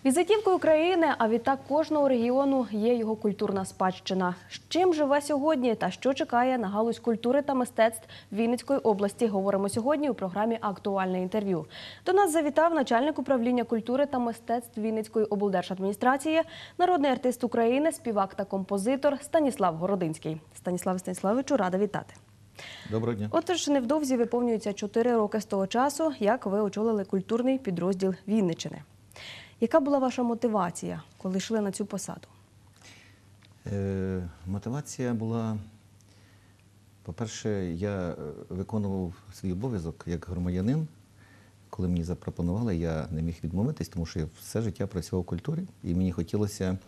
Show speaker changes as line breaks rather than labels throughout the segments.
Візитівкою країни, а відтак кожного регіону є його культурна спадщина. З чим живе сьогодні та що чекає на галузь культури та мистецтв Вінницької області, говоримо сьогодні у програмі «Актуальне інтерв'ю». До нас завітав начальник управління культури та мистецтв Вінницької облдержадміністрації, народний артист України, співак та композитор Станіслав Городинський. Станіславе Станіславовичу, рада вітати.
Доброго дня.
Отож, невдовзі виповнюється 4 роки з того часу, як ви очолили культурний підрозділ Вінниччини. Яка була ваша мотивація, коли йшли на цю посаду?
Мотивація була, по-перше, я виконував свій обов'язок як громадянин. Коли мені запропонували, я не міг відмовитись, тому що я все життя працював в культурі. І мені хотілося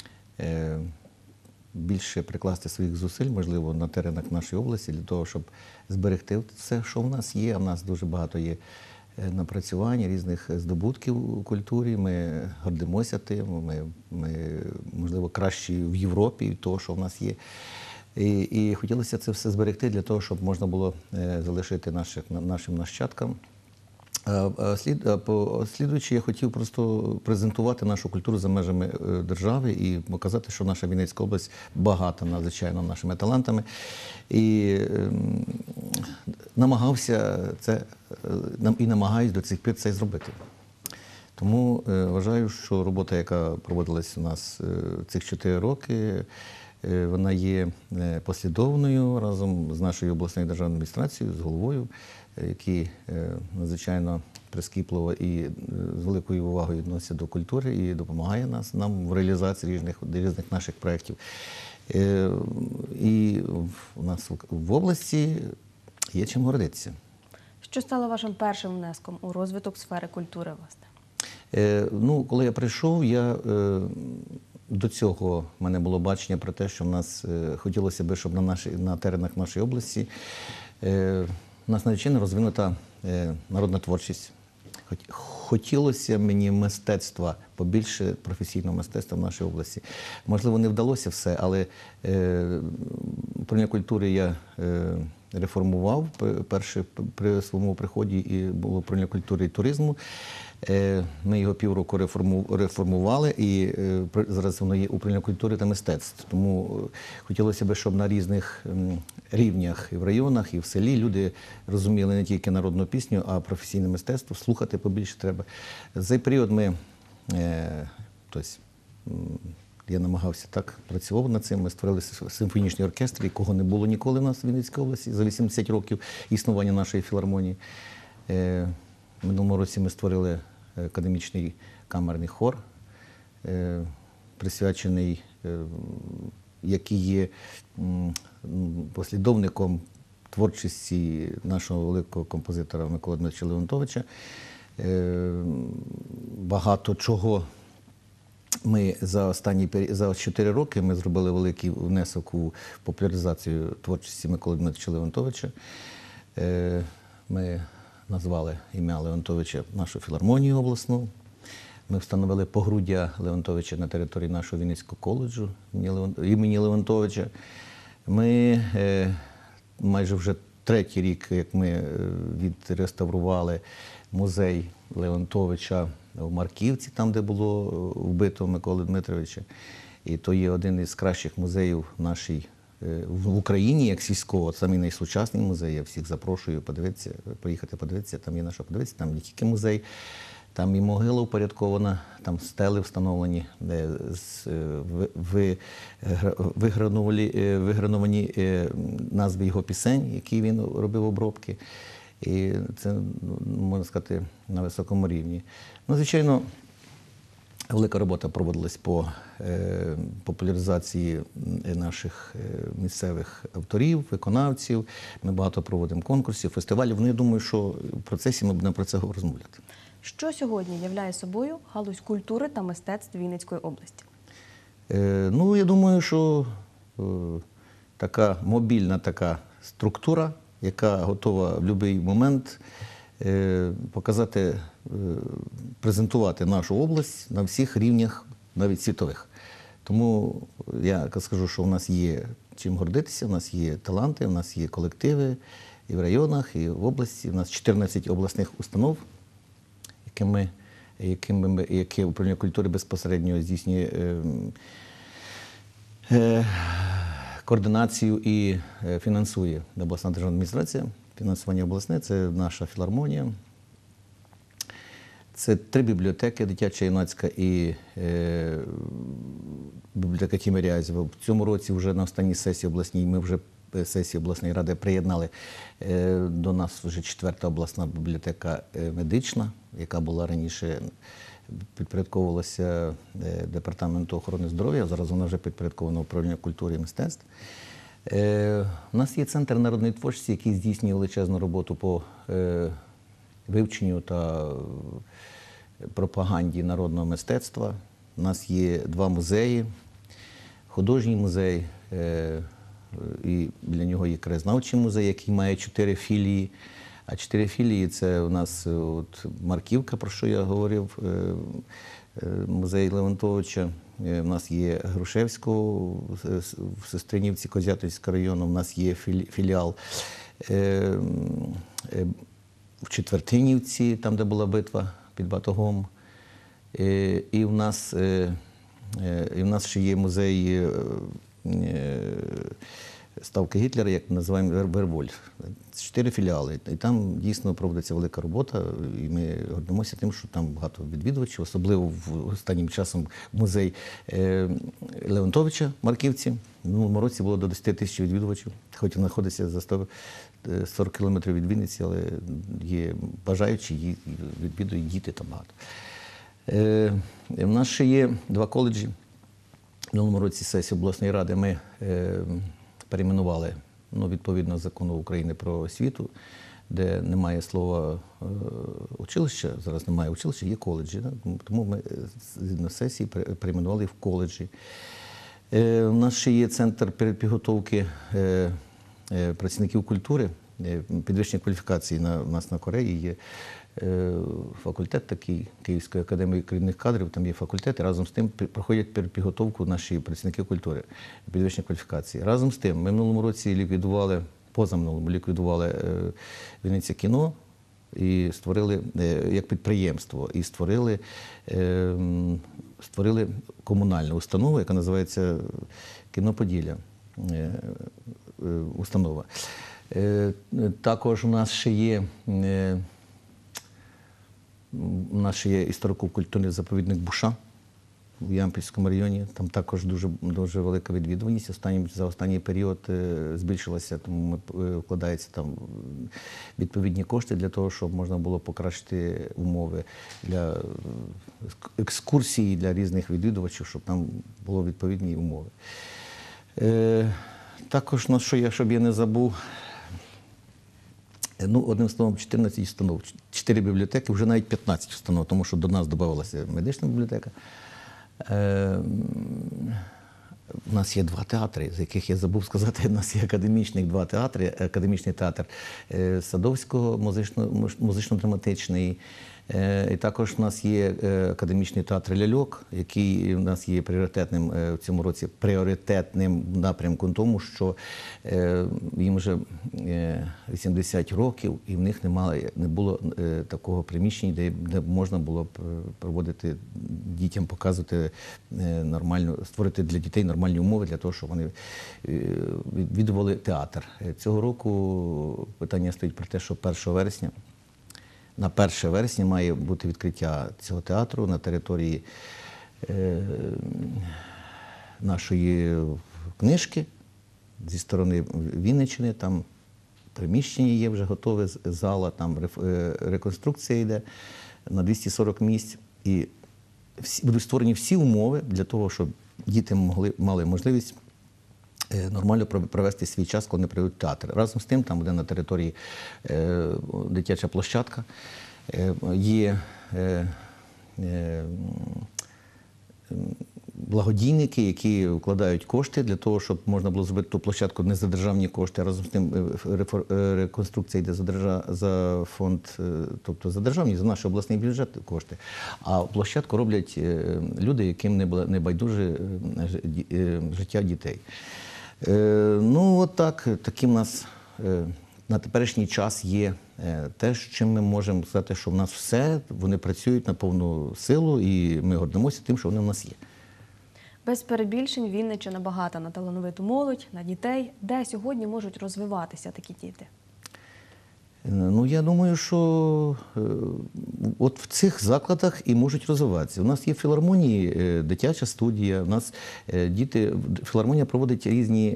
більше прикласти своїх зусиль, можливо, на теренах нашої області, для того, щоб зберегти все, що в нас є. А в нас дуже багато є напрацювань, різних здобутків у культурі. Ми гордимося тим, ми можливо, кращі в Європі від того, що в нас є. І хотілося це все зберегти для того, щоб можна було залишити нашим нащадкам. Слідуючи, я хотів просто презентувати нашу культуру за межами держави і показати, що наша Вінницька область багата надзвичайно нашими талантами. І намагався це, і намагаюсь до цих пір це зробити. Тому вважаю, що робота, яка проводилась у нас цих 4 роки, вона є послідовною разом з нашою обласною державною адміністрацією, з головою, які надзвичайно прискіпливо і з великою увагою відносяться до культури і допомагає нам в реалізації різних наших проєктів. І у нас в області є чим гордитися.
Що стало вашим першим внеском у розвиток сфери культури, власне?
Коли я прийшов, до цього в мене було бачення про те, що в нас хотілося б, щоб на теренах нашої області у нас надзвичайно розвинута народна творчість. Хотілося мені мистецтва, побільше професійного мистецтва в нашій області. Можливо, не вдалося все, але управління культури я реформував перше при своєму приході, і було управління культури і туризму. Ми його півроку реформували, і зараз воно є управління культури та мистецтв. Тому хотілося б, щоб на різних рівнях, і в районах, і в селі люди розуміли не тільки народну пісню, а професійне мистецтво, слухати побільше треба. За цей період я намагався так, працював над цим. Ми створили симфонічний оркестр, якого не було ніколи в нас в Вінницькій області за 80 років існування нашої філармонії. В минулому році ми створили академічний камерний хор, присвячений, який є послідовником творчості нашого великого композитора Миколи Дмитровича Леонтовича. Багато чого ми за 4 роки ми зробили великий внесок у популяризацію творчості Миколи Дмитровича Леонтовича. Ми назвали ім'я Леонтовича нашу філармонію обласну. Ми встановили погруддя Леонтовича на території нашого Вінницького коледжу імені Леонтовича. Ми майже вже 3-й рік, як ми відреставрували музей Леонтовича в Марківці, там, де було вбито Миколи Дмитровича. І то є один із кращих музеїв в Україні, як сільського, самий найсучасний музей. Я всіх запрошую поїхати подивитися, там є на що подивитися, там не тільки музей, там і могила упорядкована, там стели встановлені, де виграновані назви його пісень, які він робив обробки. І це, можна сказати, на високому рівні. Звичайно, велика робота проводилась по популяризації наших місцевих авторів, виконавців. Ми багато проводимо конкурсів, фестивалів. Я думаю, що в процесі ми будемо про це розмовляти.
Що сьогодні являє собою галузь культури та мистецтв Вінницької області?
Я думаю, що така мобільна така структура, яка готова в будь-який момент показати, презентувати нашу область на всіх рівнях, навіть світових. Тому я скажу, що у нас є чим гордитися, у нас є таланти, у нас є колективи і в районах, і в області. У нас 14 обласних установ, яким ми яке управління культури безпосередньо здійснює координацію і фінансує обласна державна адміністрація. Фінансування обласне – це наша філармонія. Це 3 бібліотеки, дитяча, юнацька і бібліотека Тімирязєва. В цьому році вже на останній сесії обласній, ми вже сесії обласної ради приєднали до нас вже 4-та обласна бібліотека медична, яка була раніше, підпорядковувалася Департаменту охорони здоров'я, зараз вона вже підпорядкована управлінню культури і мистецтв. У нас є Центр народної творчості, який здійснює величезну роботу по вивченню та пропаганді народного мистецтва. У нас є 2 музеї. Художній музей, і для нього є краєзнавчий музей, який має 4 філії. А 4 філії – це у нас от Марківка, про що я говорив, музей Леонтовича. У нас є Грушевського в Сестринівці Козятинського району, у нас є філіал в Четвертинівці, там, де була битва під Батогом. І в нас ще є музей ставки Гітлера, як називаємо Вервольф. 4 філіали. І там дійсно проводиться велика робота, і ми гордимося тим, що там багато відвідувачів, особливо в останнім часом музей Леонтовича в Марківці. В минулому році було до 10 тисяч відвідувачів, хоч він знаходиться за 140 кілометрів від Вінниці, але є бажаючі, відвідують діти там багато. У нас ще є 2 коледжі. В минулому році сесії обласної ради ми перейменували, відповідно закону України про освіту, де немає слова училище, зараз немає училища, є коледжі. Тому ми на сесії перейменували в коледжі. У нас ще є центр підготовки працівників культури, підвищення кваліфікації у нас на Кореї є факультет такий Київської академії керівних кадрів, там є факультет, і разом з тим проходять підготовку наші працівники культури, підвищення кваліфікації. Разом з тим, ми в минулому році позаминулому ліквідували Вінниця кіно і створили як підприємство, і створили комунальну установу, яка називається «Кіно Поділля» установа. Також у нас ще є історико-культурний заповідник Буша в Ямпільському районі. Там також дуже велика відвідуваність. За останній період збільшилася, тому вкладаються там відповідні кошти для того, щоб можна було покращити умови для екскурсій, для різних відвідувачів, щоб там були відповідні умови. Також, щоб я не забув, одним словом, 14 установ, 4 бібліотеки, вже навіть 15 установ, тому що до нас додавалася медична бібліотека. У нас є 2 театри, з яких я забув сказати, у нас є академічних 2 театри. Академічний театр Садовського, музично-драматичний. І також у нас є академічний театр «Ляльок», який у нас є пріоритетним в цьому році, пріоритетним напрямком, тому що їм вже 80 років, і в них не було такого приміщення, де можна було б проводити дітям, показувати створити для дітей нормальні умови для того, щоб вони відвідували театр. Цього року питання стоїть про те, що 1 вересня на 1 вересня має бути відкриття цього театру на території нашої Книжки зі сторони Вінниччини. Там приміщення є вже готове, зала, там реконструкція йде на 240 місць. І будуть створені всі умови для того, щоб діти мали можливість нормально провести свій час, коли не прийдуть в театр. Разом з тим, там буде на території дитяча площадка, є благодійники, які вкладають кошти для того, щоб можна було зробити ту площадку не за державні кошти, а разом з тим реконструкція йде за фонд, тобто за державні, за наш обласний бюджет кошти. А площадку роблять люди, яким не байдуже життя дітей. Такі в нас на теперішній час є те, з чим ми можемо сказати, що в нас все, вони працюють на повну силу, і ми гордимося тим, що вони в нас є.
Без перебільшень Вінниччина багата на талановиту молодь, на дітей. Де сьогодні можуть розвиватися такі діти?
Ну, я думаю, що от в цих закладах і можуть розвиватися. У нас є в філармонії дитяча студія, у нас діти, філармонія проводить різні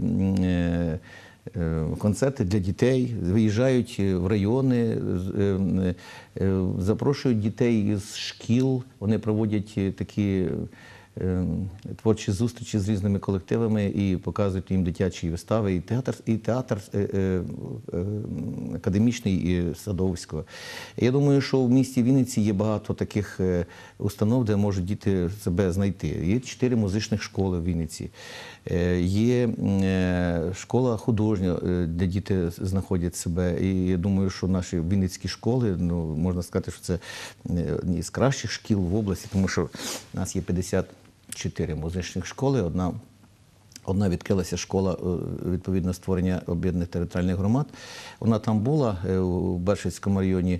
концерти для дітей, виїжджають в райони, запрошують дітей з шкіл, вони проводять такі творчі зустрічі з різними колективами і показують їм дитячі вистави, і театр академічний і Садовського. Я думаю, що в місті Вінниці є багато таких установ, де можуть діти себе знайти. Є 4 музичних школи в Вінниці, є школа художня, де діти знаходять себе. І я думаю, що наші вінницькі школи, ну, можна сказати, що це одні з кращих шкіл в області, тому що у нас є 54 музичних школи, одна відкрилася школа, відповідно, створення об'єднаних територіальних громад. Вона там була у Бершицькому районі,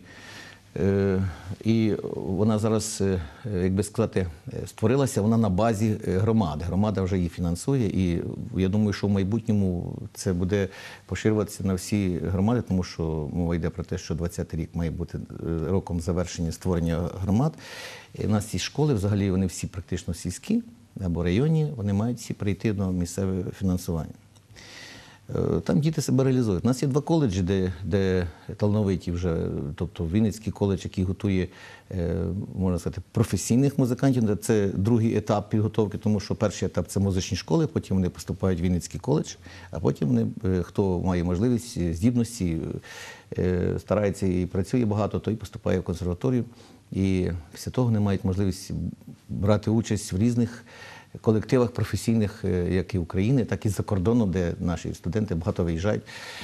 і вона зараз, як би сказати, створилася вона на базі громади. Громада вже її фінансує, і я думаю, що в майбутньому це буде поширюватися на всі громади, тому що мова йде про те, що 20-й рік має бути роком завершення створення громад. І в нас ці школи, взагалі, вони всі практично сільські або районні, вони мають всі прийти до місцевого фінансування. Там діти себе реалізують. У нас є 2 коледжі, де талановиті вже, тобто Вінницький коледж, який готує, можна сказати, професійних музикантів. Це другий етап підготовки, тому що перший етап – це музичні школи, потім вони поступають в Вінницький коледж, а потім вони, хто має можливість, здібності, старається і працює багато, той поступає в консерваторію. І після того вони мають можливість брати участь в різних колективах професійних, як і України, так і за кордоном, де наші студенти багато виїжджають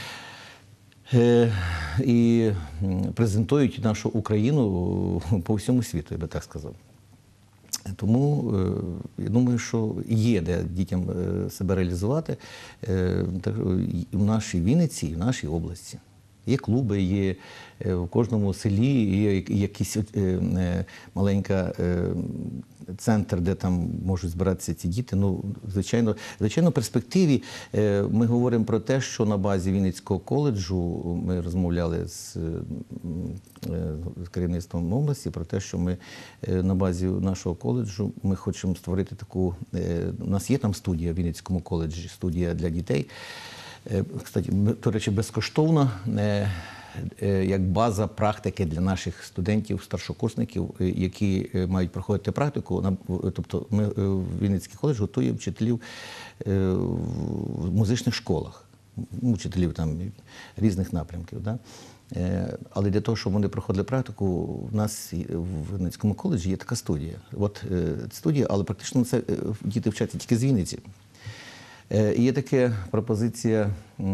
і презентують нашу Україну по всьому світу, я би так сказав. Тому я думаю, що є де дітям себе реалізувати в нашій Вінниці і в нашій області. Є клуби, є в кожному селі, є якийсь маленький центр, де там можуть збиратися ці діти. Ну, звичайно, в перспективі ми говоримо про те, що на базі Вінницького коледжу ми розмовляли з керівництвом області про те, що ми на базі нашого коледжу ми хочемо створити таку, у нас є там студія в Вінницькому коледжі, студія для дітей. Кстати, до речі, безкоштовно, як база практики для наших студентів, старшокурсників, які мають проходити практику. Тобто ми в Вінницький коледж готуємо вчителів в музичних школах, вчителів там різних напрямків. Да? Але для того, щоб вони проходили практику, в нас в Вінницькому коледжі є така студія. От студія, але практично це діти вчаться тільки з Вінниці. Є така пропозиція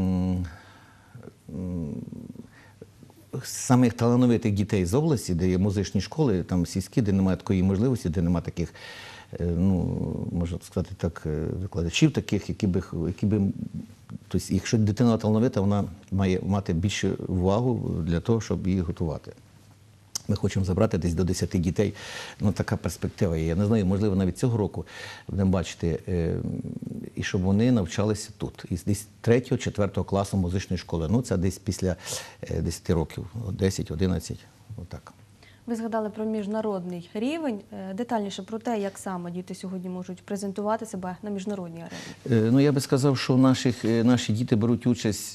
самих талановитих дітей з області, де є музичні школи, там сільські, де немає такої можливості, де немає таких, ну, можна сказати так, викладачів таких, які би, тобто, якщо дитина талановита, вона має мати більше увагу для того, щоб її готувати. Ми хочемо забрати десь до 10 дітей. Ну, така перспектива є. Я не знаю, можливо, навіть цього року будемо бачити, і щоб вони навчалися тут. І десь 3-4 класу музичної школи. Ну, це десь після 10 років, 10-11, отак.
Ви згадали про міжнародний рівень. Детальніше про те, як саме діти сьогодні можуть презентувати себе на міжнародній арені.
Ну, я би сказав, що наші діти беруть участь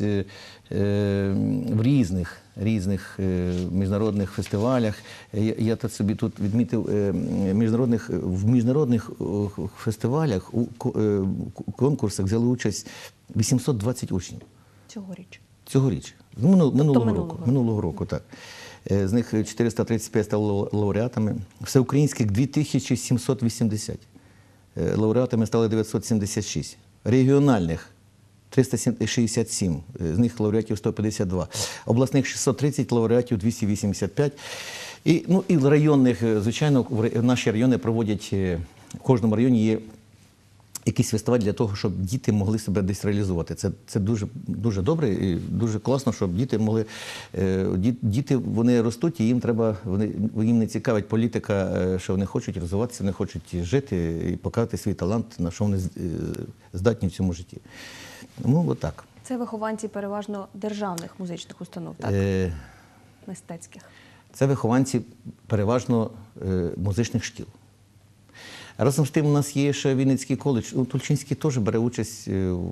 в різних міжнародних фестивалях. Я собі тут відмітив, в міжнародних фестивалях, у конкурсах взяли участь 820 учнів. Цьогоріч. Минулого року, так. З них 435 стали лауреатами. Всеукраїнських 2780. Лауреатами стали 976. Регіональних 367. З них лауреатів 152. Обласних 630, лауреатів 285. І районних, звичайно, наші райони проводять, в кожному районі є якийсь фестиваль для того, щоб діти могли себе десь реалізувати. Це дуже, дуже добре і дуже класно, щоб діти могли. Діти, вони ростуть, і їм треба, їм не цікавить політика, що вони хочуть розвиватися, вони хочуть жити і показати свій талант, на що вони здатні в цьому житті. Ну, отак.
Це вихованці переважно державних музичних установ, так? Мистецьких.
Це вихованці переважно музичних шкіл. Разом з тим, у нас є ще Вінницький коледж. Тульчинський теж бере участь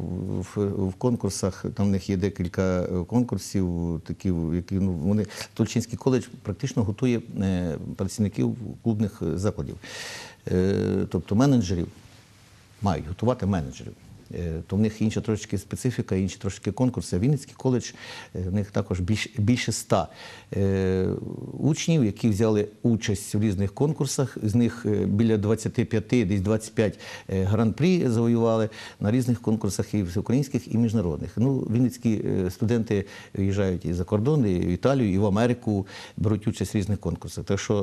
в конкурсах. Там в них є декілька конкурсів, які вони Тульчинський коледж практично готує працівників клубних закладів. Тобто менеджерів мають готувати менеджерів. То в них інша трошки специфіка, інші трошки конкурси. Вінницький коледж, в них також більше 100 учнів, які взяли участь в різних конкурсах. З них біля 25, десь 25 гран-прі завоювали на різних конкурсах і всеукраїнських, і міжнародних. Вінницькі студенти виїжджають і за кордон, і в Італію, і в Америку, беруть участь в різних конкурсах. Так що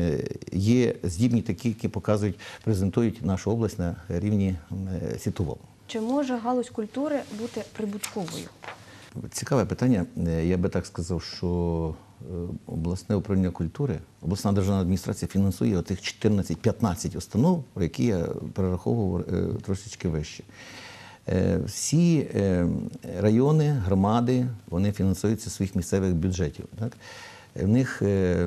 є здібні такі, які показують, презентують нашу область на рівні світовому.
Чи може галузь культури бути прибутковою?
Цікаве питання. Я би так сказав, що обласне управління культури, обласна державна адміністрація фінансує отих 14-15 установ, про які я перераховував трошечки вище. Всі райони, громади, вони фінансуються зі своїх місцевих бюджетів. Так? В них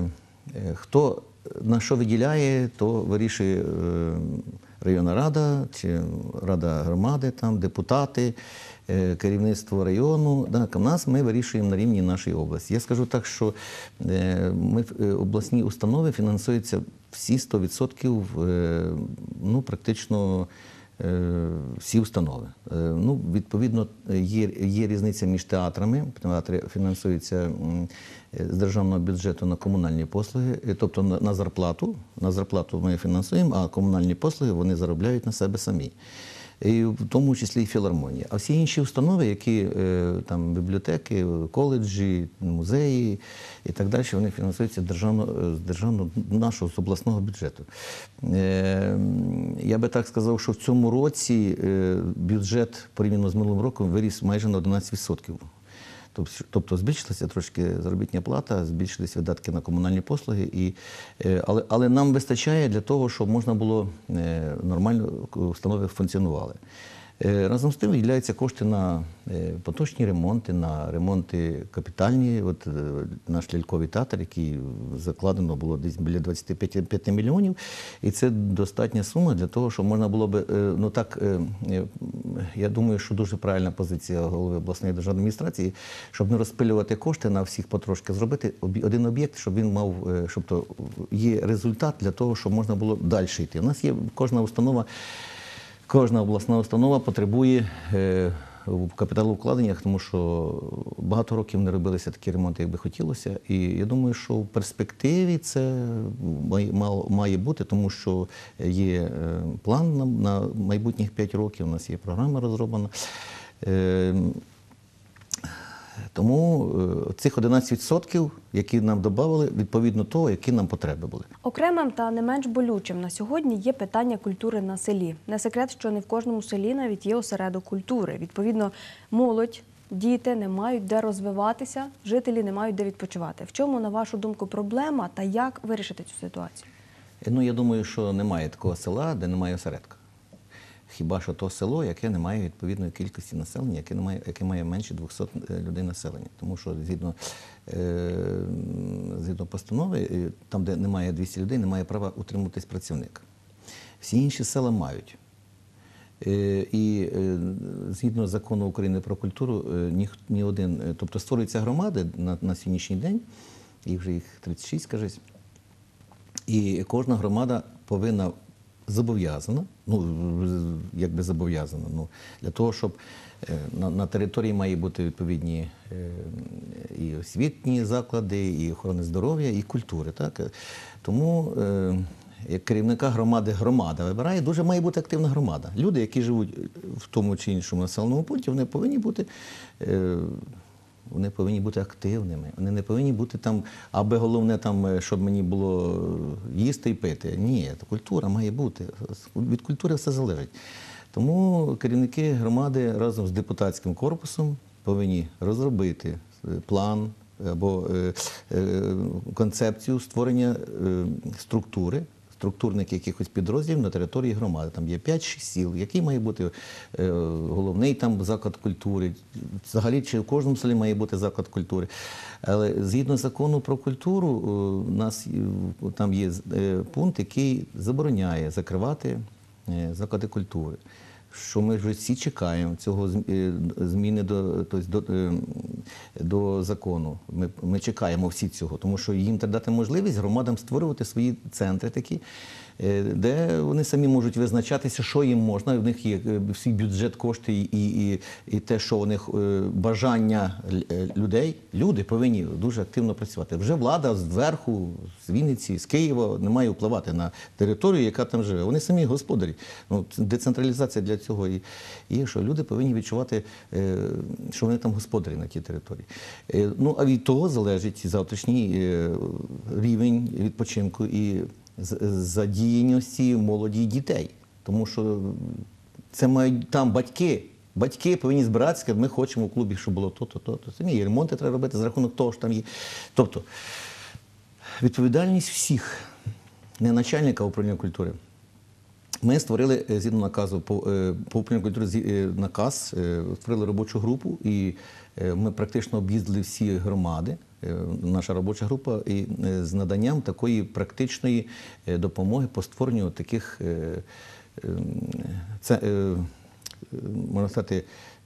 хто на що виділяє, то вирішує районна рада чи рада громади, там, депутати, керівництво району. Так, ми вирішуємо на рівні нашої області. Я скажу так, що обласні установи фінансуються всі 100%, практично всі установи. Відповідно, є різниця між театрами. Театри фінансуються з державного бюджету на комунальні послуги, тобто на зарплату. На зарплату ми фінансуємо, а комунальні послуги вони заробляють на себе самі. І в тому числі і філармонія. А всі інші установи, які там бібліотеки, коледжі, музеї і так далі, вони фінансуються з обласного бюджету. Я би так сказав, що в цьому році бюджет порівняно з минулим роком виріс майже на 11%. Тобто збільшилася трошки заробітна плата, збільшилися видатки на комунальні послуги, але нам вистачає для того, щоб можна було нормально установи функціонували. Разом з тим виділяються кошти на поточні ремонти, на ремонти капітальні. От наш ляльковий театр, який закладено було десь біля 25 мільйонів, і це достатня сума для того, щоб можна було би, я думаю, що дуже правильна позиція голови обласної державної адміністрації, щоб не розпилювати кошти на всіх потрошки, зробити один об'єкт, щоб він мав, щоб то є результат для того, щоб можна було далі йти. У нас є Кожна обласна установа потребує в капіталовкладеннях, тому що багато років не робилися такі ремонти, як би хотілося. І я думаю, що в перспективі це має бути, тому що є план на майбутніх 5 років, у нас є програма розроблена. Тому цих 11%, які нам додали, відповідно того, які нам потреби були.
Окремим та не менш болючим на сьогодні є питання культури на селі. Не секрет, що не в кожному селі навіть є осередок культури. Відповідно, молодь, діти не мають де розвиватися, жителі не мають де відпочивати. В чому, на вашу думку, проблема та як вирішити цю ситуацію?
Я думаю, що немає такого села, де немає осередка. Хіба що то село, яке не має відповідної кількості населення, яке має менше 200 людей населення. Тому що згідно постанови, там, де немає 200 людей, немає права утримуватись працівник. Всі інші села мають. І згідно закону України про культуру, ні один, тобто створюються громади на сьогоднішній день, і вже їх 36, кажуть, і кожна громада повинна зобов'язана, для того, щоб на території має бути відповідні і освітні заклади, і охорони здоров'я, і культури. Так? Тому як керівника громада вибирає, дуже має бути активна громада. Люди, які живуть в тому чи іншому населеному пункті, вони повинні бути активними. Вони не повинні бути там, аби головне, щоб мені було їсти і пити. Ні, культура має бути. Від культури все залежить. Тому керівники громади разом з депутатським корпусом повинні розробити план або концепцію створення структурних якихось підрозділів на території громади. Там є 5-6 сіл, який має бути головний там заклад культури. Взагалі, чи в кожному селі має бути заклад культури. Але згідно закону про культуру, у нас там є пункт, який забороняє закривати заклади культури. Що ми вже всі чекаємо цього зміни до закону. Ми чекаємо всі цього, тому що їм треба дати можливість громадам створювати свої центри такі, де вони самі можуть визначатися, що їм можна. В них є свій бюджет, кошти і те, що у них бажання людей. Люди повинні дуже активно працювати. Вже влада зверху, з Вінниці, з Києва не має впливати на територію, яка там живе. Вони самі господарі. Ну, децентралізація для цього і є, що люди повинні відчувати, що вони там господарі на тій території. Ну, а від того залежить завтрашній рівень відпочинку і задіяності молоді і дітей. Тому що це мають там батьки. Батьки повинні збиратися, ми хочемо в клубі, щоб було то. Самі і ремонти треба робити за рахунок того, що там є. Тобто відповідальність всіх, не начальника управління культури. Ми створили, згідно наказу по управлінню культури, наказ, створили робочу групу, і ми практично об'їздили всі громади, наша робоча група, і з наданням такої практичної допомоги по створенню таких, можна сказати,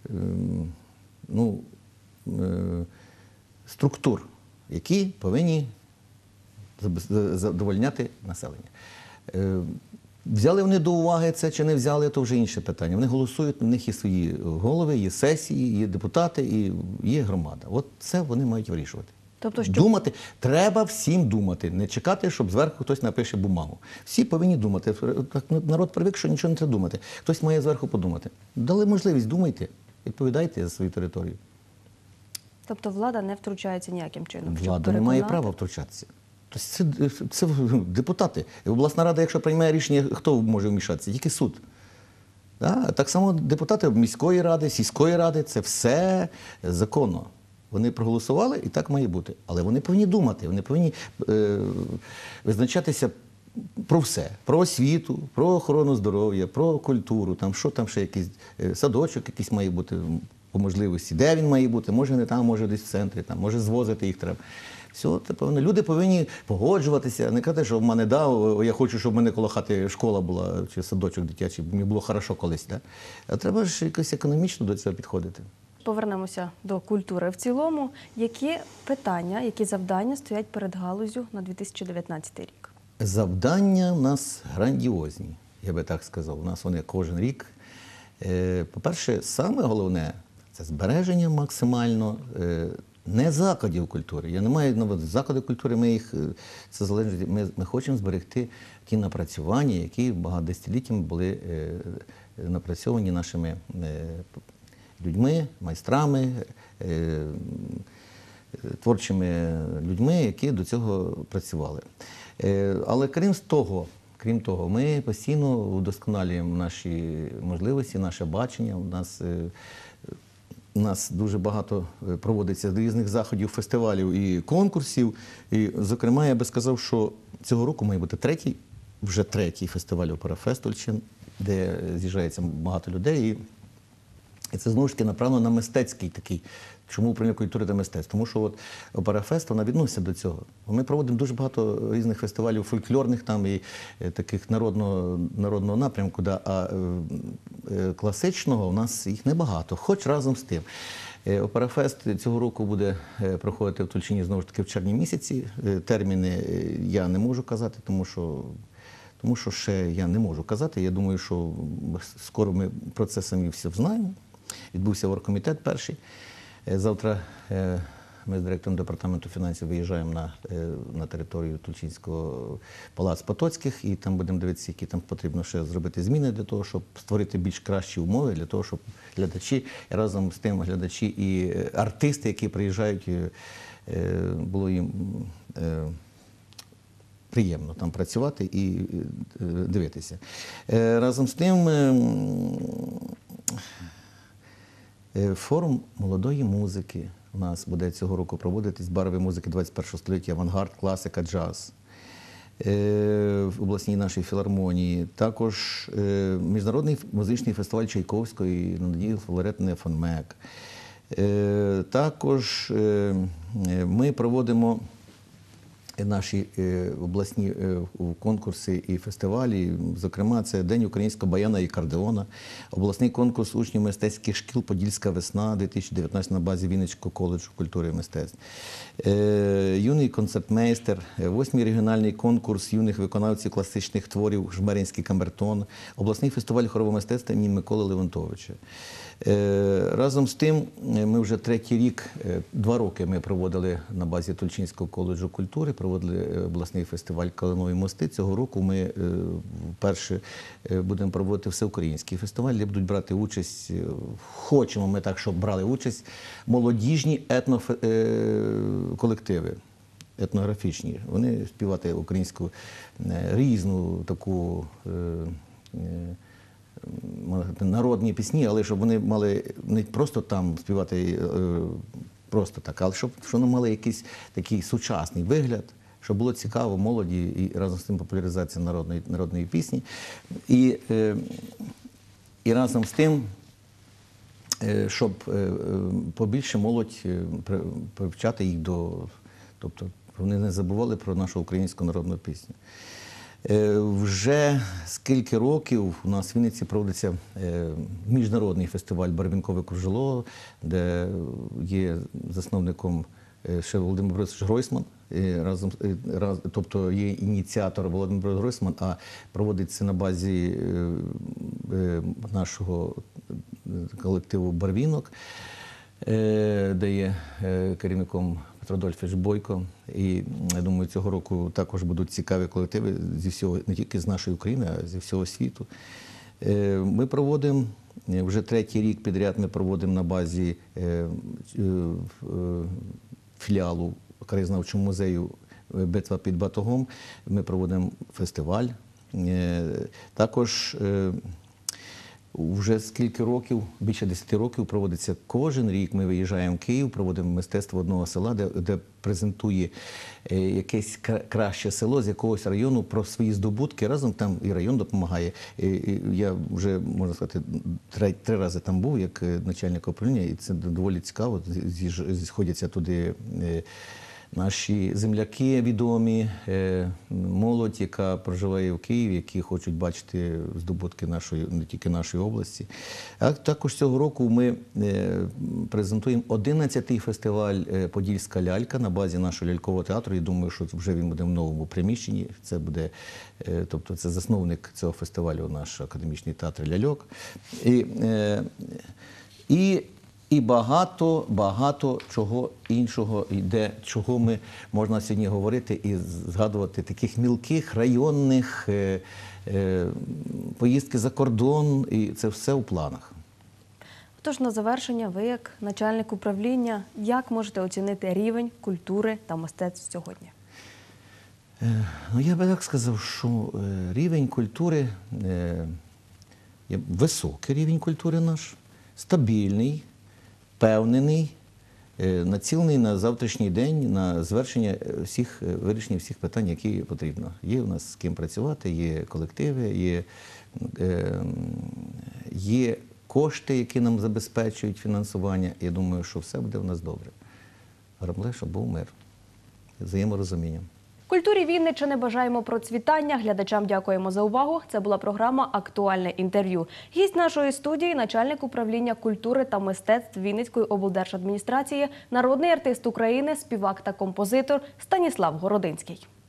структур, які повинні задовольняти населення. Взяли вони до уваги це чи не взяли, то вже інше питання. Вони голосують, у них є свої голови, є сесії, є депутати і є громада. От це вони мають вирішувати.
Тобто, що...
Думати, треба всім думати, не чекати, щоб зверху хтось напише бумагу. Всі повинні думати. Народ привик, що нічого не треба думати. Хтось має зверху подумати. Дали можливість, думайте, відповідайте за свою територію.
Тобто влада не втручається ніяким чином?
Влада не має права втручатися. Тобто це депутати. Обласна рада, якщо приймає рішення, хто може вмішатися? Тільки суд. Так само депутати міської ради, сільської ради – це все законно. Вони проголосували, і так має бути. Але вони повинні думати, вони повинні визначатися про все. Про освіту, про охорону здоров'я, про культуру, що там ще якийсь садочок якийсь має бути по можливості. Де він має бути? Може не там, може десь в центрі, може звозити їх треба. Все, люди повинні погоджуватися, не казати, що в мене я хочу, щоб в мене коло хати школа була, чи садочок дитячий, мені було хорошо колись. Да? А треба ж якось економічно до цього підходити.
Повернемося до культури в цілому. Які питання, які завдання стоять перед галуззю на 2019 рік?
Завдання у нас грандіозні, я би так сказав. У нас вони кожен рік. По-перше, саме головне – це збереження максимально не закладів культури. Я не маю на увазі заклади культури, це залежить, ми хочемо зберегти ті напрацювання, які багатодесятиліттями були напрацьовані нашими людьми, майстрами, творчими людьми, які до цього працювали. Але крім того, ми постійно удосконалюємо наші можливості, наше бачення. У нас дуже багато проводиться різних заходів, фестивалів і конкурсів. І, зокрема, я би сказав, що цього року має бути вже третій фестиваль «Операфест Тульчин», де з'їжджається багато людей. І це, знову ж таки, направлено на мистецький такий. Чому управління культури та мистецтв? Тому що «Операфест» вона відноситься до цього. Ми проводимо дуже багато різних фестивалів фольклорних і таких народного напрямку, а класичного у нас їх небагато, хоч разом з тим. «Операфест» цього року буде проходити в Тульчині, знову ж таки, в червні місяці. Терміни я не можу казати, тому що ще я не можу казати. Я думаю, що скоро ми про це самі всі знаємо. Відбувся оргкомітет перший. Завтра ми з директором департаменту фінансів виїжджаємо на територію Тульчинського палацу Потоцьких, і там будемо дивитися, які там потрібно ще зробити зміни для того, щоб створити більш кращі умови, для того, щоб глядачі, разом з тим глядачі і артисти, які приїжджають, було їм приємно там працювати і дивитися. Разом з тим, форум молодої музики у нас буде цього року проводитись, барви музики 21 століття, авангард, класика, джаз. В обласній нашій філармонії. Також Міжнародний музичний фестиваль Чайковської Надії Філаретовни фон Мек. Також ми проводимо наші обласні конкурси і фестивалі, зокрема, це День українського баяна і кардеона, обласний конкурс учнів мистецьких шкіл «Подільська весна» 2019 на базі Вінницького коледжу культури і мистецтв, юний концертмейстер, 8-й регіональний конкурс юних виконавців класичних творів «Жмеринський камертон», обласний фестиваль хорового мистецтва імені Миколи Леонтовича. Разом з тим, ми вже третій рік, 2 роки ми проводили на базі Тульчинського коледжу культури, проводили обласний фестиваль «Калинові мости». Цього року ми вперше будемо проводити всеукраїнський фестиваль, де будуть брати участь, хочемо ми так, щоб брали участь, молодіжні колективи, етнографічні. Вони співати українську різну таку народні пісні, але щоб вони мали не просто там співати просто так, але щоб вони мали якийсь такий сучасний вигляд, щоб було цікаво молоді і разом з тим популяризація народної пісні. І разом з тим, щоб побільше молодь привчати їх тобто вони не забували про нашу українську народну пісню. Вже скільки років у нас в Вінниці проводиться міжнародний фестиваль «Барвінкове кружело», де є засновником ще Володимир Борисович Гройсман, тобто є ініціатор Володимир Борисович Гройсман, а проводиться на базі нашого колективу «Барвінок», де є керівником Петро Адольфович Бойко. І я думаю, цього року також будуть цікаві колективи зі всього, не тільки з нашої України, а зі всього світу. Ми проводимо, вже третій рік підряд ми проводимо на базі філіалу краєзнавчого музею «Битва під Батогом». Ми проводимо фестиваль. Також вже скільки років, більше 10 років проводиться кожен рік. Ми виїжджаємо в Київ, проводимо мистецтво одного села, де презентує якесь краще село з якогось району про свої здобутки. Разом там і район допомагає. Я вже, можна сказати, 3 рази там був як начальник управління, і це доволі цікаво. Сходяться туди наші земляки відомі, молодь, яка проживає в Києві, які хочуть бачити здобутки не тільки нашої області. А також цього року ми презентуємо 11-й фестиваль «Подільська лялька» на базі нашого лялькового театру. Я думаю, що вже він буде в новому приміщенні. Це буде, тобто це засновник цього фестивалю, наш академічний театр ляльок. І багато чого іншого йде, чого ми можна сьогодні говорити і згадувати, таких мілких, районних, поїздки за кордон, і це все у планах.
Тож на завершення ви, як начальник управління, як можете оцінити рівень культури та мистецтв сьогодні?
Я би так сказав, що рівень культури, високий рівень культури наш, стабільний, впевнений, націлений на завтрашній день, на вирішення всіх питань, які потрібно. Є у нас з ким працювати, є колективи, є кошти, які нам забезпечують фінансування. Я думаю, що все буде у нас добре. Головне, щоб був мир, взаєморозуміння.
Культурі Вінниччини бажаємо процвітання. Глядачам дякуємо за увагу. Це була програма «Актуальне інтерв'ю». Гість нашої студії – начальник управління культури та мистецтв Вінницької облдержадміністрації, народний артист України, співак та композитор Станіслав Городинський.